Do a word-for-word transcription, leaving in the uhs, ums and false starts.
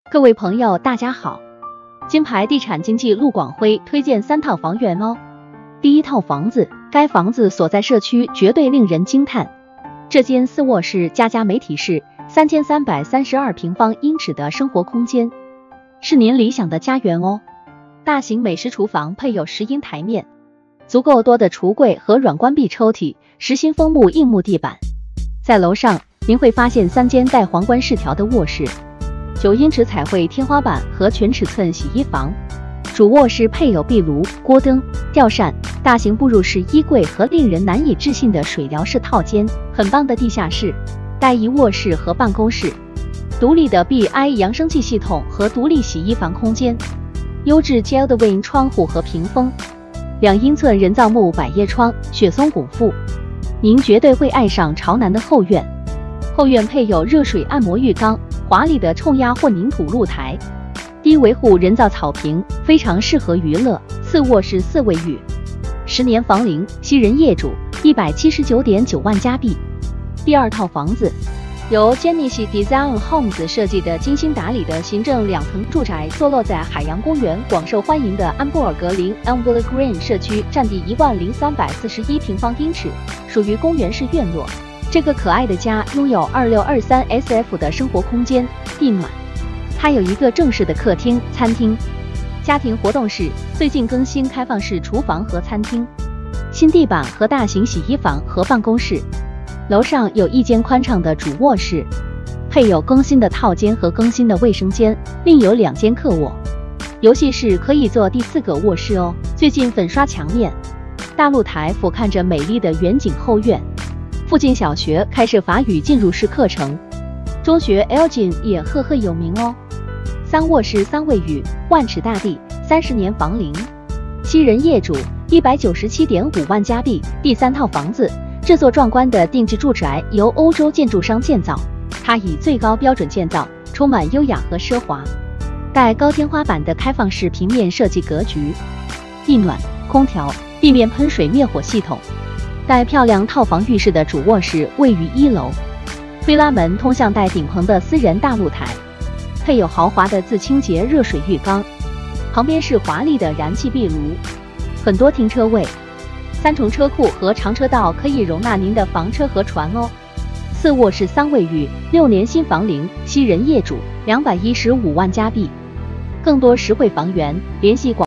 各位朋友大家好，金牌地产经纪陆广辉推荐三套房源哦。第一套房子，该房子所在社区绝对令人惊叹。这间四卧室加加媒体室，三千三百三十二平方英尺的生活空间，是您理想的家园哦。大型美食厨房配有石英台面，足够多的橱柜和软关闭抽屉，实心枫木硬木地板。在楼上，您会发现三间带皇冠饰条的卧室。九英尺彩绘天花板和全尺寸洗衣房，主卧室配有壁炉、锅灯、吊扇、大型步入式衣柜和令人难以置信的水疗式套间，很棒的地下室，带一卧室和办公室，独立的 B I 扬声器系统和独立洗衣房空间，优质 Geldwin 窗户和屏风，两英寸人造木百叶窗，雪松拱腹，您绝对会爱上朝南的后院。后院配有热水按摩浴缸，华丽的冲压混凝土露台，低维护人造草坪，非常适合娱乐。次卧室四卫浴，十年房龄，西人业主，一百七十九点九万加币。第二套房子，由 Genesis Design Homes 设计的精心打理的行政两层住宅，坐落在海洋公园广受欢迎的安布尔格林 Amber Green 社区，占地一万零三百四十一平方英尺，属于公园式院落。这个可爱的家拥有二六二三 S F 的生活空间，地暖。它有一个正式的客厅、餐厅、家庭活动室，最近更新开放式厨房和餐厅，新地板和大型洗衣房和办公室。楼上有一间宽敞的主卧室，配有更新的套间和更新的卫生间，另有两间客卧。游戏室可以做第四个卧室哦。最近粉刷墙面，大露台俯瞰着美丽的远景后院。附近小学开设法语进入式课程，中学 Elgin 也赫赫有名哦。三卧室三卫浴，万尺大地，三十年房龄，西人业主，一百九十七点五万加币。第三套房子，这座壮观的定制住宅由欧洲建筑商建造，它以最高标准建造，充满优雅和奢华，带高天花板的开放式平面设计格局，地暖、空调、地面喷水灭火系统。带漂亮套房浴室的主卧室位于一楼，推拉门通向带顶棚的私人大露台，配有豪华的自清洁热水浴缸，旁边是华丽的燃气壁炉，很多停车位，三重车库和长车道可以容纳您的房车和船哦。四卧室三卫浴，六年新房龄，西人业主，两百一十五万加币。更多实惠房源，联系广